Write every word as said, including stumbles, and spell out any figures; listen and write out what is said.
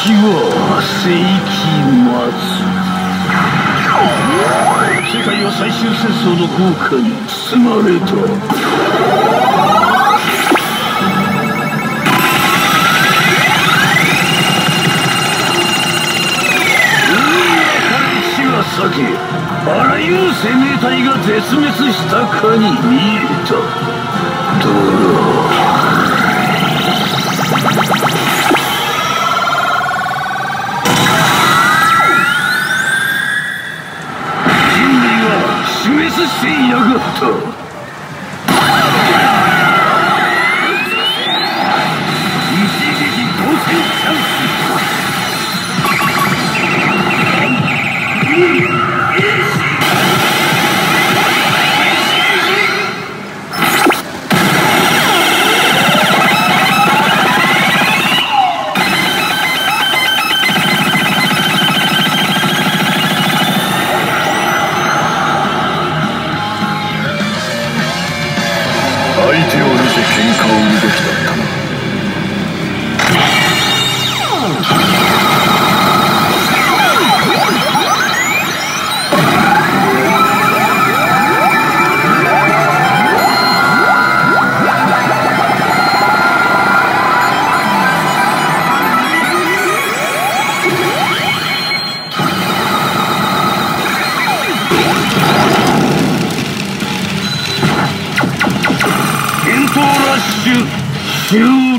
は世紀末。世界は最終戦争の豪華に包まれた。避け、あらゆる生命体が絶滅したかに見えた。だが人類は死滅していなかった。一撃当選チャンス。相手を見て喧嘩を売るべきだったな。戦闘ラッシュ終了。